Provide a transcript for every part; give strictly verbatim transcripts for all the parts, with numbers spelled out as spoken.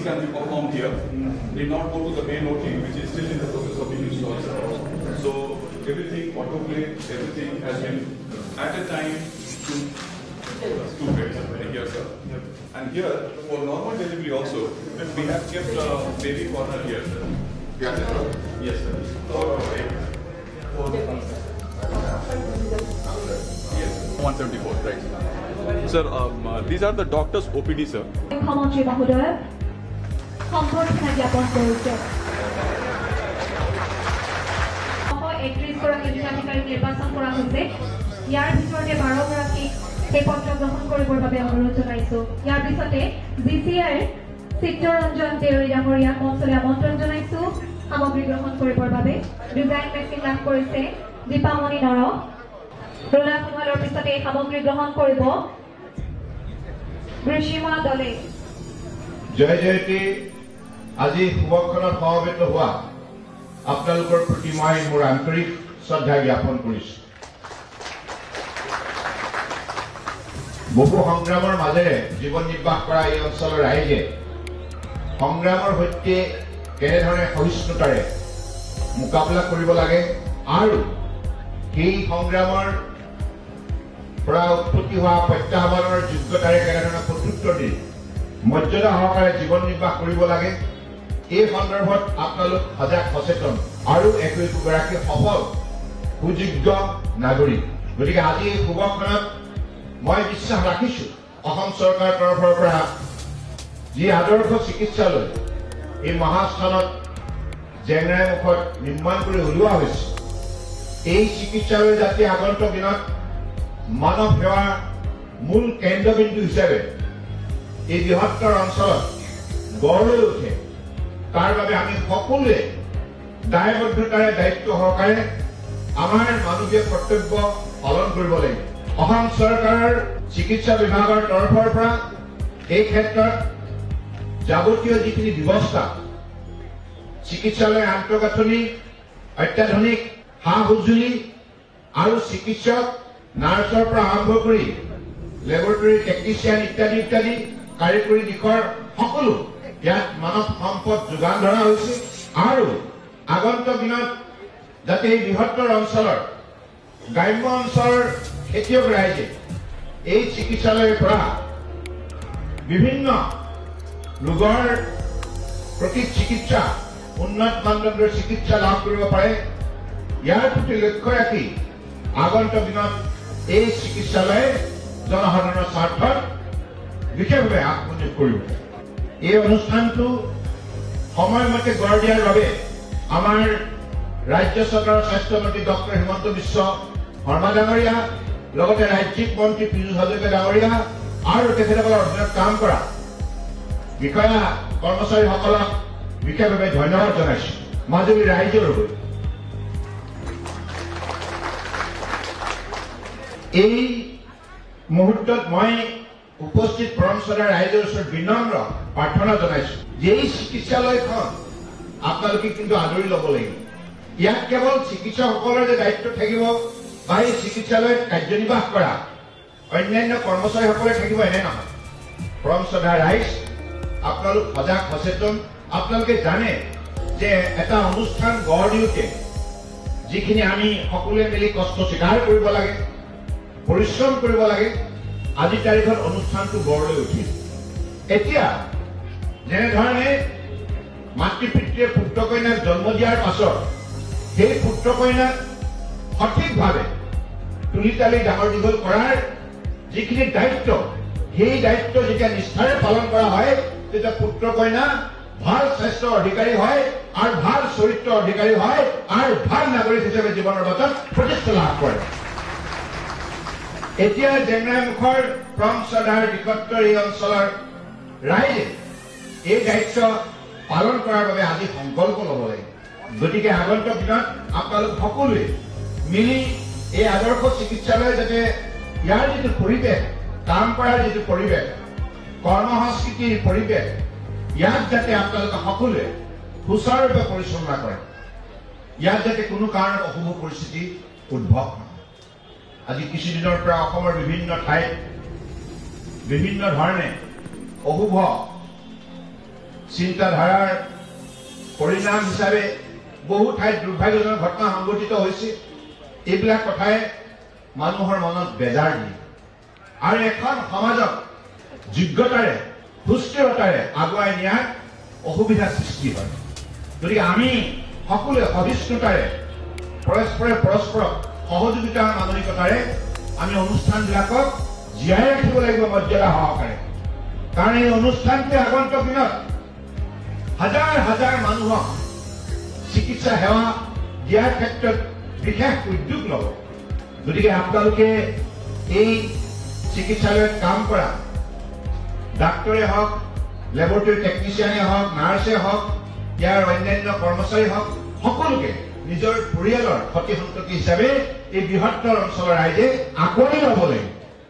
can be performed here. Need not go to the main O T, which is still in the process of being installed. So everything, autoplay, everything has been at a time to two beds here, sir. And here, for normal delivery also, we have kept a baby corner here, sir. Yes, sir. Yes, sir. For, for, yes, one seventy-four, right. Sir, um, uh, these are the doctor's O P D, sir. মুখ্যমন্ত্রী মহোদয় সম্বর্ধনা জ্ঞাপন করেছে একত্রিশ গৰাকী হিতাধিকাৰী নিৰ্বাচন কৰা হৈছে ইয়াৰ ভিতৰতে বাৰ গৰাকী এই পত্ৰ গ্ৰহণ কৰিবৰ বাবে অনুৰোধ জনাইছো ইয়াৰ পিছতে জিচিআৰ চিত্ৰৰঞ্জন দেউৰী ডাঙৰীয়া মঞ্চলৈ আমন্ত্ৰণ জনাইছো সামগ্ৰী গ্ৰহণ কৰিবৰ বাবে ডিজাইন মেচিন লাভ কৰিছে দীপামণি নৰ ৰোলা কুমাৰৰ পিছতে এই সামগ্ৰী গ্ৰহণ কৰিব বৃষিমা দলে জয় জয়তী আজি শুভক্ষণত সমবেত হোৱা আপোনালোকৰ প্ৰতি মই মোৰ আন্তৰিক শ্ৰদ্ধা জ্ঞাপন কৰিছো বহু সংগ্ৰামৰ মাজেৰে জীৱন নিৰ্বাহ কৰা এই অঞ্চলৰ ৰাইজে সংগ্ৰামৰ সৈতে কেনেধৰণে সহিষ্ণুতাৰে মোকাবিলা কৰিব লাগে আৰু সেই সংগ্ৰামৰ পৰা উৎপত্তি হোৱা প্ৰত্যাহ্বানৰ যোগ্যতাৰে কেনেধৰণে প্ৰত্যুত্তৰ দি মৰ্যাদা সহকাৰে জীৱন নিৰ্বাহ কৰিব লাগে এই সন্দৰ্ভত আপোনালোক সজাগ সচেতন আৰু একো একোগৰাকী সফল সুযোগ্য নাগৰিক গতিকে আজি এই শুভক্ষণত মই বিশ্বাস ৰাখিছো অসম চৰকাৰৰ তৰফৰ পৰা যি আদৰ্শ চিকিৎসালয় এই মহাস্থানত জেংৰাইমুখত নিৰ্মাণ কৰি উলিওৱা হৈছে এই চিকিৎসালয় যাতে আগন্তুক দিনত মানৱ সেৱাৰ মূল কেন্দ্ৰবিন্দু হিচাপে এই বৃহত্তৰ অঞ্চলত গঢ় লৈ উঠে তাৰ বাবে আমি সকলোৱে দায়বদ্ধতাৰে দায়িত্ব সহকাৰে আমাৰ মানৱীয় কৰ্তব্য পালন কৰিব লাগিব অসম চৰকাৰৰ চিকিৎসা বিভাগৰ তৰফৰ পৰা এই ক্ষেত্ৰত যাৱতীয় যিখিনি ব্যৱস্থা চিকিৎসালয় আন্তঃগাঁথনি অত্যাধুনিক সা সঁজুলি আৰু চিকিৎসক নাৰ্ছৰ পৰা আৰম্ভ কৰি লেবৰেটৰী টেকনিচিয়ান ইত্যাদি ইত্যাদি কাৰিকৰী দিশৰ সকলো ইয়াত মানৱ সম্পদ যোগান ধৰা হৈছে আৰু আগন্তুক দিনত যাতে এই বৃহত্তৰ অঞ্চলৰ গ্ৰাম্য অঞ্চলৰ খেতিয়ক ৰাইজে এই চিকিৎসালয়ৰ পৰা বিভিন্ন ৰোগৰ প্ৰতি চিকিৎসা উন্নত মানদণ্ডৰ চিকিৎসা লাভ কৰিব পাৰে ইয়াৰ প্ৰতি লক্ষ্য ৰাখি আগন্তুক দিনত এই চিকিৎসালয়ে জনসাধাৰণৰ স্বাৰ্থত বিশেষভাৱে আত্মনিয়োগ কৰিব এই অনুষ্ঠানটো সময়মতে গঢ় দিয়াৰ বাবে আমাৰ ৰাজ্য চৰকাৰৰ স্বাস্থ্যমন্ত্ৰী ডক্টৰ হিমন্ত বিশ্ব শৰ্মা ডাঙৰীয়া লগতে ৰাজ্যিক মন্ত্ৰী পীযুষ হাজৰিকা ডাঙৰীয়া আৰু তেখেতসকলৰ অধীনত কাম কৰা বিষয়া কৰ্মচাৰীসকলক বিশেষভাৱে ধন্যবাদ জনাইছো মাজুলী ৰাইজৰ হৈ এই মুহূৰ্তত মই উপস্থিত পৰমশ্ৰদ্ধা ৰাইজৰ ওচৰত বিনম্ৰ প্ৰাৰ্থনা জনাইছো যে এই চিকিৎসালয়খন আপোনালোকে কিন্তু আদৰি ল'ব লাগিব ইয়াত কেৱল চিকিৎসকসকলৰ যে দায়িত্ব থাকিব বা এই চিকিৎসালয়ত কাৰ্যনিৰ্বাহ কৰা অন্যান্য কৰ্মচাৰীসকলে থাকিব এনে নহয় পৰমশ্ৰদ্ধা ৰাইজ আপোনালোক সজাগ সচেতন আপোনালোকে জানে যে এটা অনুষ্ঠান গঢ় দিওঁতে যিখিনি আমি সকলোৱে মিলি কষ্ট স্বীকাৰ কৰিব লাগে পৰিশ্ৰম কৰিব লাগে আজি তাৰিখত অনুষ্ঠানটো গঢ় লৈ উঠিল এতিয়া যেনেধৰণে মাতৃ পিতৃয়ে পুত্ৰ কন্যাক জন্ম দিয়াৰ পাছত সেই পুত্ৰ কন্যাক সঠিকভাৱে তুলি তালি ডাঙৰ দীঘল কৰাৰ যিখিনি দায়িত্ব সেই দায়িত্ব যেতিয়া নিষ্ঠাৰে পালন কৰা হয় তেতিয়া পুত্ৰ কন্যা ভাল স্বাস্থ্যৰ অধিকাৰী হয় আৰু ভাল চৰিত্ৰৰ অধিকাৰী হয় আৰু ভাল নাগৰিক হিচাপে জীৱনৰ বাটত প্ৰতিষ্ঠা লাভ কৰে এতিয়া জেংৰাইমুখৰ পৰমশ্ৰদ্ধাৰ দিশত্বৰ এই অঞ্চলৰ ৰাইজে এই দায়িত্ব পালন কৰাৰ বাবে আজি সংকল্প ল'ব লাগিব গতিকে আগন্তুক দিনত আপোনালোক সকলোৱে মিলি এই আদৰ্শ চিকিৎসালয় যাতে ইয়াৰ যিটো পৰিৱেশ কাম কৰাৰ যিটো পৰিৱেশ কৰ্ম সংস্কৃতিৰ পৰিৱেশ ইয়াত যাতে আপোনালোকে সকলোৱে সুচাৰুৰূপে পৰিচালনা কৰে ইয়াত যাতে কোনো কাৰণত অশুভ পৰিস্থিতি উদ্ভৱ নহয় আজি কিছুদিনৰ পৰা অসমৰ বিভিন্ন ঠাইত বিভিন্ন ধৰণে অশুভ চিন্তাধাৰাৰ পৰিণাম হিচাপে বহু ঠাইত দুৰ্ভাগ্যজনক ঘটনা সংঘটিত হৈছে এইবিলাক কথাই মানুহৰ মনত বেজাৰ দিয়ে আৰু এখন সমাজক যোগ্যতাৰে সুস্থিৰতাৰে আগুৱাই নিয়াৰ অসুবিধা সৃষ্টি হয় গতিকে আমি সকলোৱে সহিষ্ণুতাৰে পৰস্পৰে পৰস্পৰক সহযোগিতাৰ মানসিকতাৰে আমি অনুষ্ঠানবিলাকক জীয়াই ৰাখিব লাগিব মৰ্যাদা সহকাৰে কাৰণ এই অনুষ্ঠানটোৱে আগন্তুক দিনত হাজাৰ হাজাৰ মানুহক চিকিৎসা সেৱা দিয়াৰ ক্ষেত্ৰত বিশেষ উদ্যোগ ল'ব গতিকে আপোনালোকে এই চিকিৎসালয়ত কাম কৰা ডাক্তৰে হওক লেবৰেটৰী টেকনিচিয়ানে হওক নাৰ্ছে হওক ইয়াৰ অন্যান্য কৰ্মচাৰী হওক সকলোকে নিজৰ পৰিয়ালৰ ক্ষতি সন্ততি হিচাপে এই বৃহত্তৰ অঞ্চলৰ ৰাইজে আঁকোৱালি ল'ব লাগিব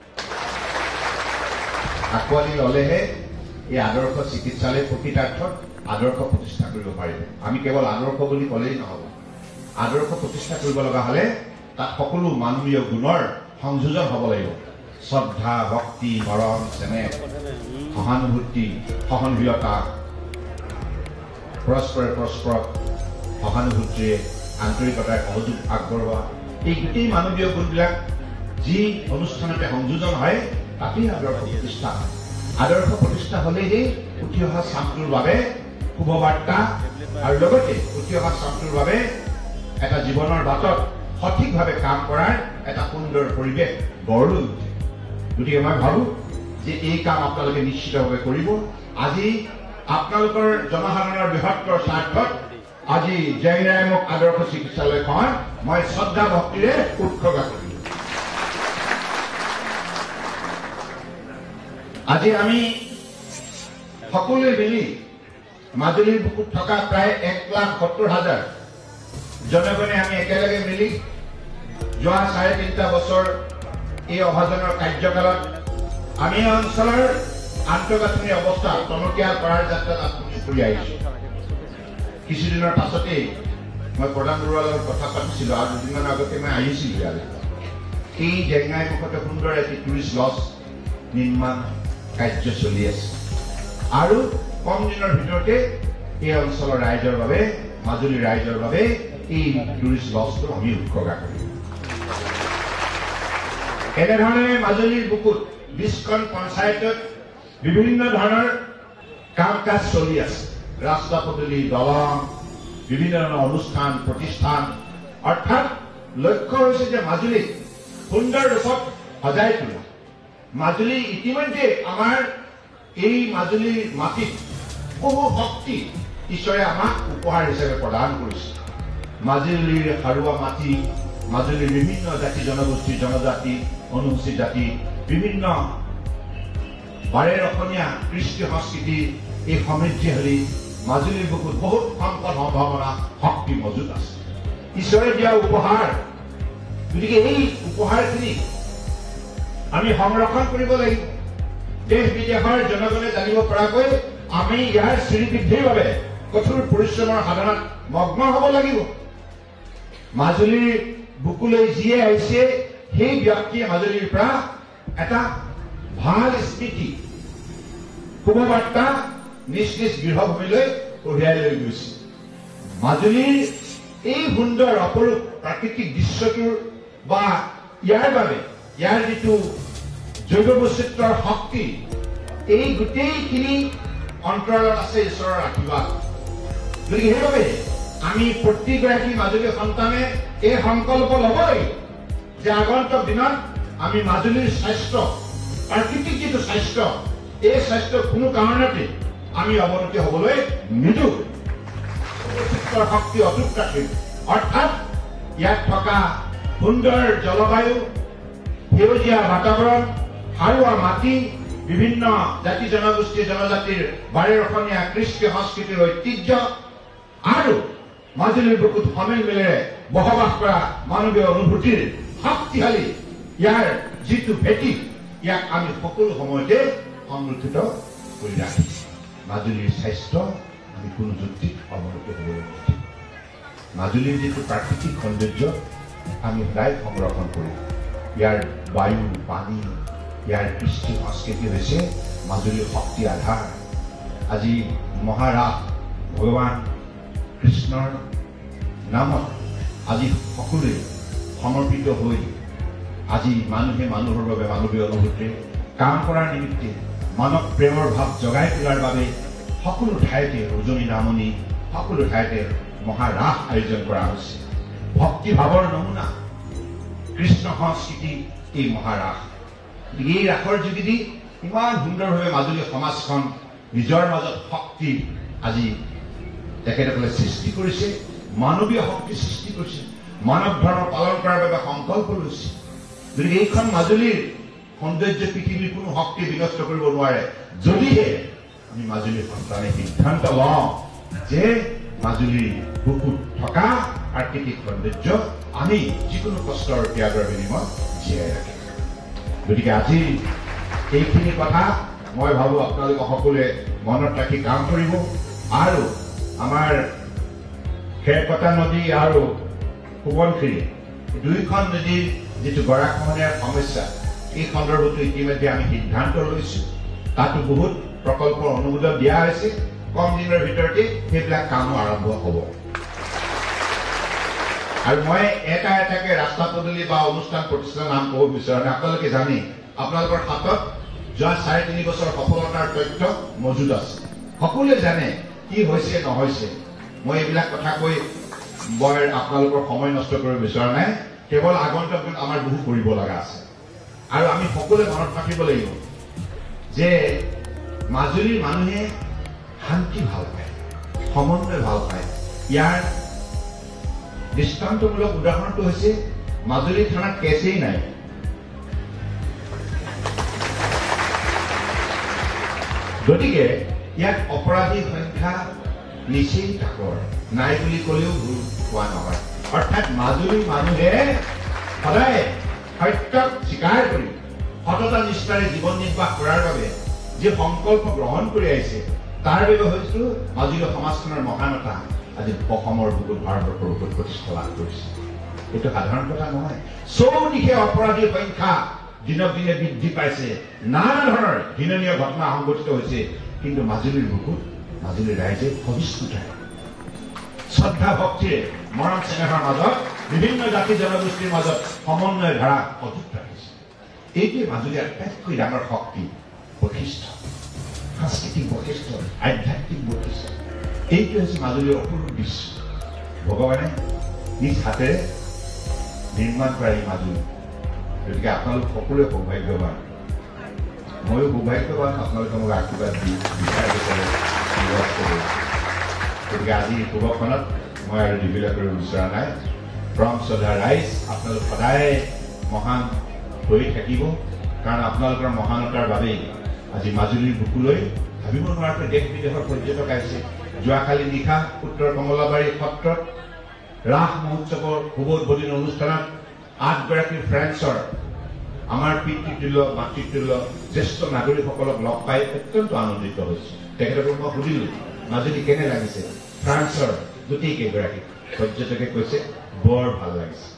আঁকোৱালি ল'লেহে এই আদৰ্শ চিকিৎসালয় প্ৰকৃতাৰ্থত আদৰ্শ প্ৰতিষ্ঠা কৰিব পাৰিব আমি কেৱল আদৰ্শ বুলি ক'লেই নহ'ব আদৰ্শ প্ৰতিষ্ঠা কৰিব লগা হ'লে তাত সকলো মানৱীয় গুণৰ সংযোজন হ'ব লাগিব শ্ৰদ্ধা ভক্তি মৰম চেনেহ সহানুভূতি সহনশীলতা পৰস্পৰে পৰস্পৰক সহানুভূতিৰে আন্তৰিকতাৰে সহযোগ আগবঢ়োৱা এই গোটেই মানৱীয় গুণবিলাক যি অনুষ্ঠানতে সংযোজন হয় তাতেই আদৰ্শ প্ৰতিষ্ঠা হয় আদৰ্শ প্ৰতিষ্ঠা হ'লেহে উঠি অহা চামটোৰ বাবে শুভবাৰ্তা আৰু লগতে উঠি অহা চামটোৰ বাবে এটা জীৱনৰ বাটত সঠিকভাৱে কাম কৰাৰ এটা সুন্দৰ পৰিৱেশ গঢ় লৈ উঠে গতিকে মই ভাবো যে এই কাম আপোনালোকে নিশ্চিতভাৱে কৰিব আজি আপোনালোকৰ জনসাধাৰণৰ বৃহত্তৰ স্বাৰ্থত আজি জেংৰাইমুখ আদৰ্শ চিকিৎসালয়খন মই শ্ৰদ্ধা ভক্তিৰে উৎসৰ্গা কৰিম আজি আমি সকলোৱে মিলি মাজুলীৰ বুকুত থকা প্ৰায় এক লাখ সত্তৰ হাজাৰ জনগণে আমি একেলগে মিলি যোৱা চাৰে তিনিটা বছৰ এই অভাজনৰ কাৰ্যকালত আমি অঞ্চলৰ আন্তঃগাঁথনি অৱস্থা টনকিয়াল কৰাৰ যাত্ৰাত আত্মনিয়োগ কৰি আহিছো কিছুদিনৰ পাছতেই মই প্ৰধান বৰুৱাৰ লগত কথা পাতিছিলো আৰু দুদিনমান আগতে মই আহিছিলো ইয়ালৈ এই জেংৰাইমুখতে সুন্দৰ এটি টুৰিষ্ট লজ নিৰ্মাণ কাৰ্য চলি আছে আৰু কম দিনৰ ভিতৰতে এই অঞ্চলৰ ৰাইজৰ বাবে মাজুলীৰ ৰাইজৰ বাবে এই টুৰিষ্ট লজটো আমি উৎসৰ্গা কৰিম এনেধৰণে মাজুলীৰ বুকুত বিশখন পঞ্চায়তত বিভিন্ন ধৰণৰ কাম কাজ চলি আছে ৰাস্তা পদূলি দলং বিভিন্ন ধৰণৰ অনুষ্ঠান প্ৰতিষ্ঠান অৰ্থাৎ লক্ষ্য হৈছে যে মাজুলীক সুন্দৰ ৰূপত সজাই তোলা মাজুলী ইতিমধ্যে আমাৰ এই মাজুলীৰ মাটিত বহু শক্তি ঈশ্বৰে আমাক উপহাৰ হিচাপে প্ৰদান কৰিছে মাজুলীৰ সাৰুৱা মাটি মাজুলীৰ বিভিন্ন জাতি জনগোষ্ঠী জনজাতি অনুসূচিত জাতি বিভিন্ন বাৰেৰ অসমীয়া কৃষ্টি সংস্কৃতি এই সমৃদ্ধিশালী মাজুলীৰ বুকুত বহুত সম্পদ সম্ভাৱনা শক্তি মজুত আছে ঈশ্বৰে দিয়া উপহাৰ গতিকে এই উপহাৰখিনি আমি সংৰক্ষণ কৰিব লাগিব দেশ বিদেশৰ জনগণে জানিব পৰাকৈ আমি ইয়াৰ শ্ৰীবৃদ্ধিৰ বাবে কঠোৰ পৰিশ্ৰমৰ সাধনাত মগ্ন হ'ব লাগিব মাজুলীৰ বুকুলৈ যিয়ে আহিছে সেই ব্যক্তিয়ে মাজুলীৰ পৰা এটা ভাল স্মৃতি শুভবাৰ্তা নিজ নিজ গৃহভূমিলৈ কঢ়িয়াই লৈ গৈছে মাজুলীৰ এই সুন্দৰ অপৰূপ প্ৰাকৃতিক দৃশ্যটোৰ বা ইয়াৰ বাবে ইয়াৰ যিটো জৈৱ বৈচিত্ৰ্যৰ শক্তি এই গোটেইখিনি অন্তৰালত আছে ঈশ্বৰৰ আশীৰ্বাদ গতিকে সেইবাবে আমি প্ৰতিগৰাকী মাজুলী সন্তানে এই সংকল্প ল'ব লাগিব যে আগন্তুক দিনত আমি মাজুলীৰ স্বাস্থ্য প্ৰাকৃতিক যিটো স্বাস্থ্য এই স্বাস্থ্য কোনো কাৰণতে আমি অৱনতি হ'বলৈ নিদিওঁ বৈচিত্ৰ্যৰ শক্তি অটুট ৰাখিম অৰ্থাৎ ইয়াত থকা সুন্দৰ জলবায়ু সেউজীয়া বাতাবৰণ সাৰুৱা মাটি বিভিন্ন জাতি জনগোষ্ঠী জনজাতিৰ বাৰেৰ অসমীয়া কৃষ্টি সংস্কৃতিৰ ঐতিহ্য আৰু মাজুলীৰ বুকুত সমিল মিলেৰে বসবাস কৰা মানৱীয় অনুভূতিৰ শক্তিশালী ইয়াৰ যিটো ভেটি ইয়াক আমি সকলো সময়তে সংৰক্ষিত কৰি ৰাখিম মাজুলীৰ স্বাস্থ্য আমি কোনো যুক্তিত অৱনতি হ'বলৈ নিদিওঁ মাজুলীৰ যিটো প্ৰাকৃতিক সৌন্দৰ্য আমি সদায় সংৰক্ষণ কৰিম ইয়াৰ বায়ু পানী ইয়াৰ কৃষ্টি সংস্কৃতি হৈছে মাজুলীৰ শক্তি আধাৰ আজি মহাৰাস ভগৱান কৃষ্ণৰ নামত আজি সকলোৱে সমৰ্পিত হৈ আজি মানুহে মানুহৰ বাবে মানৱীয় অনুভূতিৰে কাম কৰাৰ নিমিত্তে মানৱ প্ৰেমৰ ভাৱ জগাই তোলাৰ বাবে সকলো ঠাইতে উজনি নামনি সকলো ঠাইতে মহাৰাস আয়োজন কৰা হৈছে। ভক্তি ভাৱৰ নমুনা কৃষ্ণ সংস্কৃতি এই মহাৰাস। এই ৰাসৰ যোগেদি ইমান সুন্দৰভাৱে মাজুলী সমাজখন নিজৰ মাজত শক্তি আজি তেখেতসকলে সৃষ্টি কৰিছে, মানৱীয় শক্তি সৃষ্টি কৰিছে, মানৱ ধৰ্ম পালন কৰাৰ বাবে সংকল্প লৈছে। গতিকে এইখন মাজুলীৰ সৌন্দৰ্য পৃথিৱীৰ কোনো শক্তি বিনষ্ট কৰিব নোৱাৰে যদিহে আমি মাজুলীৰ সন্তানে সিদ্ধান্ত লওঁ যে মাজুলীৰ বুকুত থকা প্ৰাকৃতিক সৌন্দৰ্য আমি যিকোনো কষ্টৰ ত্যাগৰ বিনিময়ত জীয়াই ৰাখিম। গতিকে আজি এইখিনি কথা মই ভাবো আপোনালোকে সকলোৱে মনত ৰাখি কাম কৰিব আৰু আমাৰ খেৰকটা নদী আৰু সোৱণশিৰি দুইখন নদীৰ যিটো গৰাখহনীয়াৰ সমস্যা এই সন্দৰ্ভতো ইতিমধ্যে আমি সিদ্ধান্ত লৈছো। তাতো বহুত প্ৰকল্পৰ অনুমোদন দিয়া হৈছে। কম দিনৰ ভিতৰতে সেইবিলাক কামো আৰম্ভ হ'ব। আৰু মই এটা এটাকে ৰাস্তা পদূলি বা অনুষ্ঠান প্ৰতিষ্ঠানৰ নাম ক'ব বিচাৰো নাই। আপোনালোকে জানি আপোনালোকৰ হাতত যোৱা চাৰে তিনি বছৰ সফলতাৰ তথ্য মজুদ আছে। সকলোৱে জানে কি হৈছে নহৈছে। মই এইবিলাক কথা কৈ বৰ আপোনালোকৰ সময় নষ্ট কৰিব বিচৰা নাই। কেৱল আগন্তুক দিনত আমাৰ বহু কৰিব লগা আছে আৰু আমি সকলোৱে মনত ৰাখিব লাগিব যে মাজুলীৰ মানুহে শান্তি ভাল পায়, সমন্বয় ভাল পায়। ইয়াৰ দৃষ্টান্তমূলক উদাহৰণটো হৈছে মাজুলী থানাত কেছেই নাই। গতিকে ইয়াত অপৰাধীৰ সংখ্যা নিচেই তাকৰ, নাই বুলি ক'লেও ভুল হোৱা নহয়। অৰ্থাৎ মাজুলীৰ মানুহে সদায় সত্যক স্বীকাৰ কৰি সততা নিষ্ঠাৰে জীৱন নিৰ্বাহ কৰাৰ বাবে যি সংকল্প গ্ৰহণ কৰি আহিছে তাৰ বাবে হয়তো মাজুলী সমাজখনৰ মহানতা আজি অসমৰ বুকুত ভাৰতবৰ্ষৰ বুকুত প্ৰতিষ্ঠা লাভ কৰিছে। এইটো সাধাৰণ কথা নহয়। চৌদিশে অপৰাধীৰ সংখ্যা দিনক দিনে বৃদ্ধি পাইছে, নানা ধৰণৰ ঘৃণনীয় ঘটনা সংঘটিত হৈছে, কিন্তু মাজুলীৰ বুকুত মাজুলীৰ ৰাইজে সহিষ্ণুতাৰে শ্ৰদ্ধা ভক্তিৰে মৰম চেনেহৰ মাজত বিভিন্ন জাতি জনগোষ্ঠীৰ মাজত সমন্বয় ধাৰা অটুট ৰাখিছে। এইটোৱে মাজুলীৰ আটাইতকৈ ডাঙৰ শক্তি, বৈশিষ্ট্য, সাংস্কৃতিক বৈশিষ্ট্য, আধ্যাত্মিক বৈশিষ্ট্য। এইটো হৈছে মাজুলীৰ অপূৰ্ব দৃশ্য। ভগৱানে নিজ হাতেৰে নিৰ্মাণ কৰা এই মাজুলী। গতিকে আপোনালোক সকলোৱে সৌভাগ্যৱান, ময়ো সৌভাগ্যৱান। আপোনালোকে মোক আশীৰ্বাদ দি বিচাৰ বিচাৰে। গতিকে আজি শুভখনত মই আৰু দীঘলীয়া কৰিব বিচৰা নাই। পৰম শ্ৰদ্ধা ৰাইজ, আপোনালোক সদায় মহান হৈ থাকিব, কাৰণ আপোনালোকৰ মহানতাৰ বাবেই আজি মাজুলীৰ বুকুলৈ ভাবিব নোৱাৰাকৈ দেশ বিদেশৰ পৰ্যটক আহিছে। যোৱাকালি নিশা উত্তৰ কমলাবাৰী সত্ৰত ৰাস মহোৎসৱৰ শুভ উদ্বোধনী অনুষ্ঠানত আঠগৰাকী ফ্ৰেন্সৰ আমাৰ পিতৃতুল্য মাতৃতুল্য জ্যেষ্ঠ নাগৰিকসকলক লগ পাই অত্যন্ত আনন্দিত হৈছো। তেখেতসকলক মই সুধিলো মাজুলী কেনে লাগিছে। ফ্ৰান্সৰ গোটেইকেইগৰাকী পৰ্যটকে কৈছে বৰ ভাল লাগিছে।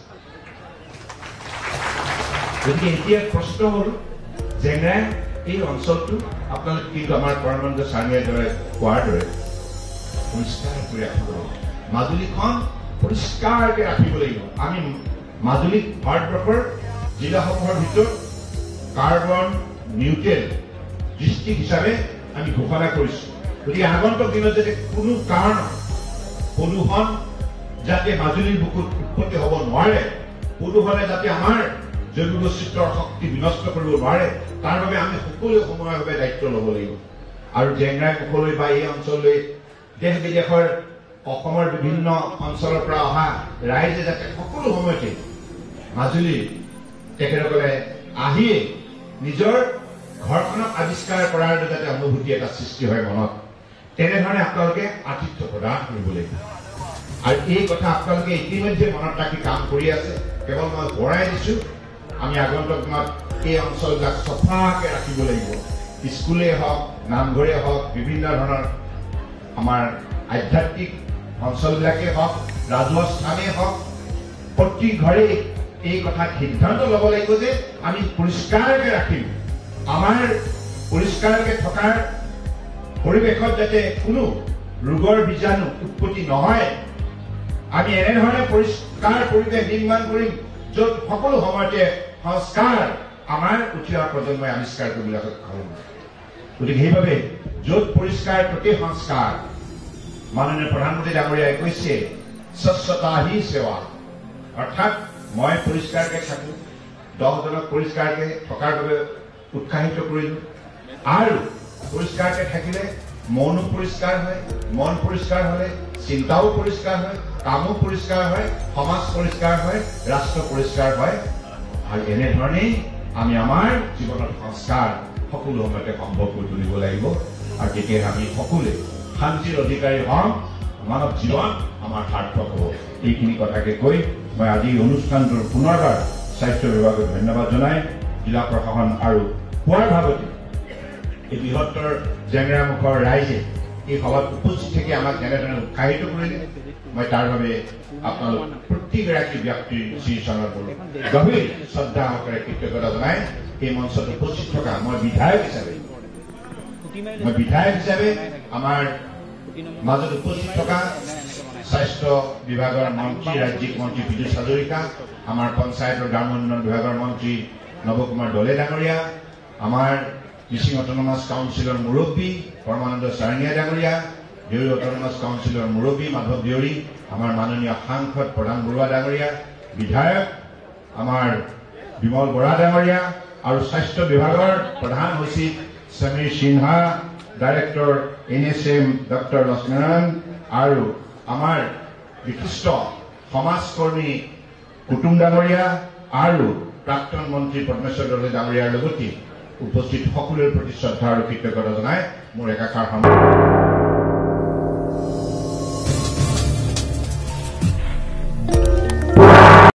গতিকে এতিয়া প্ৰশ্ন হ'ল জেংৰাই এই অঞ্চলটো আপোনালোকে কিন্তু আমাৰ পৰমানন্দ স্বামীৰ দৰে কোৱাৰ দৰে পৰিষ্কাৰ কৰি ৰাখিব লাগিব। মাজুলীখন পৰিষ্কাৰকৈ ৰাখিব লাগিব। আমি মাজুলীক ভাৰতবৰ্ষৰ জিলাসমূহৰ ভিতৰত কাৰ্বন নিউট্ৰেল ডিষ্ট্ৰিক্ট হিচাপে আমি ঘোষণা কৰিছো। গতিকে আগন্তুক দিনত যাতে কোনো কাৰণত প্ৰদূষণ যাতে মাজুলীৰ বুকুত উৎপত্তি হ'ব নোৱাৰে, প্ৰদূষণে যাতে আমাৰ জৈৱ বৈচিত্ৰ্যৰ শক্তি বিনষ্ট কৰিব নোৱাৰে, তাৰ বাবে আমি সকলোৱে সময়ভাৱে দায়িত্ব ল'ব লাগিব। আৰু জেংৰাইমুখলৈ বা এই অঞ্চললৈ দেশ বিদেশৰ অসমৰ বিভিন্ন অঞ্চলৰ পৰা অহা ৰাইজে যাতে সকলো সময়তে মাজুলী তেখেতসকলে আহিয়ে নিজৰ ঘৰখনক আৱিষ্কাৰ কৰাৰ যাতে অনুভূতি এটা সৃষ্টি হয় মনত, তেনেধৰণে আপোনালোকে আতিথ্য প্ৰদান কৰিব লাগিব। আৰু এই কথা আপোনালোকে ইতিমধ্যে মনত ৰাখি কাম কৰি আছে। কেৱল মই বঢ়াই দিছো, আমি আগন্তুক দিনত এই অঞ্চলবিলাক চফাকৈ ৰাখিব লাগিব। স্কুলেই হওক, নামঘৰেই হওক, বিভিন্ন ধৰণৰ আমাৰ আধ্যাত্মিক অঞ্চলবিলাকেই হওক, ৰাজহুৱা স্থানেই হওক, প্ৰতি ঘৰে এই কথাত সিদ্ধান্ত ল'ব লাগিব যে আমি পৰিষ্কাৰকৈ ৰাখিম। আমাৰ পৰিষ্কাৰকৈ থকাৰ পৰিৱেশত যাতে কোনো ৰোগৰ বীজাণু উৎপত্তি নহয় আমি এনেধৰণে পৰিষ্কাৰ পৰিৱেশ নিৰ্মাণ কৰিম য'ত সকলো সময়তে সংস্কাৰ আমাৰ উঠি অহা প্ৰজন্মই আৱিষ্কাৰ কৰিবলৈ সক্ষম হ'ব গতিকে সেইবাবে য'ত পৰিষ্কাৰ প্ৰতি সংস্কাৰ মাননীয় প্ৰধানমন্ত্ৰী ডাঙৰীয়াই কৈছে স্বচ্ছতা হি সেৱা অৰ্থাৎ মই পৰিষ্কাৰকৈ থাকোঁ দহজনক পৰিষ্কাৰকৈ থকাৰ বাবে উৎসাহিত কৰিলোঁ আৰু পৰিষ্কাৰকৈ থাকিলে মনো পৰিষ্কাৰ হয় মন পৰিষ্কাৰ হ'লে চিন্তাও পৰিষ্কাৰ হয় কামো পৰিষ্কাৰ হয় সমাজ পৰিষ্কাৰ হয় ৰাষ্ট্ৰ পৰিষ্কাৰ হয় আৰু এনেধৰণেই আমি আমাৰ জীৱনত সংস্কাৰ সকলো সময়তে সম্ভৱ কৰি তুলিব লাগিব আৰু তেতিয়া আমি সকলোৱে শান্তিৰ অধিকাৰী হ'ম মানৱ জীৱন আমাৰ সাৰ্থক হ'ব এইখিনি কথাকে কৈ মই আজি অনুষ্ঠানটোৰ পুনৰবাৰ স্বাস্থ্য বিভাগক ধন্যবাদ জনাই জিলা প্ৰশাসন আৰু পুৱাৰ ভাগতে এই বৃহত্তৰ জেংৰাইমুখৰ ৰাইজে এই সভাত উপস্থিত থাকি আমাক যেনেধৰণে উৎসাহিত কৰিলে মই তাৰ বাবে আপোনালোক প্ৰতিগৰাকী ব্যক্তিৰ শ্ৰীচৰণৰ কৰোঁ গভীৰ শ্ৰদ্ধা সহকাৰে কৃতজ্ঞতা জনাই এই মঞ্চত উপস্থিত থকা মই বিধায়ক হিচাপে মই বিধায়ক হিচাপে আমাৰ মাজত উপস্থিত থকা স্বাস্থ্য বিভাগৰ মন্ত্ৰী ৰাজ্যিক মন্ত্ৰী বিদ্যুৎ হাজৰিকা আমাৰ পঞ্চায়তৰ গ্ৰাম্য উন্নয়ন বিভাগৰ মন্ত্ৰী নৱকুমাৰ দলে ডাঙৰীয়া আমাৰ মিচিং অট'নমাছ কাউন্সিলৰ মুৰব্বী পৰমানন্দ চাৰণীয়া ডাঙৰীয়া দেউৰী অট'নমাছ কাউন্সিলৰ মুৰব্বী মাধৱ দেউৰী আমাৰ মাননীয় সাংসদ প্ৰধান বৰুৱা ডাঙৰীয়া বিধায়ক আমাৰ বিমল বৰা ডাঙৰীয়া আৰু স্বাস্থ্য বিভাগৰ প্ৰধান সচিব Samir Sinha director N S M doctor Lakshminarayan আৰু আমাৰ বিশিষ্ট সমাজকৰ্মী কুটুম ডাঙৰীয়া আৰু প্ৰাক্তন মন্ত্ৰী পদ্মেশ্বৰ দলে ডাঙৰীয়াৰ লগতে উপস্থিত সকলোৰে প্ৰতি শ্ৰদ্ধা আৰু কৃতজ্ঞতা জনাই মোৰ একাষাৰ সামৰণি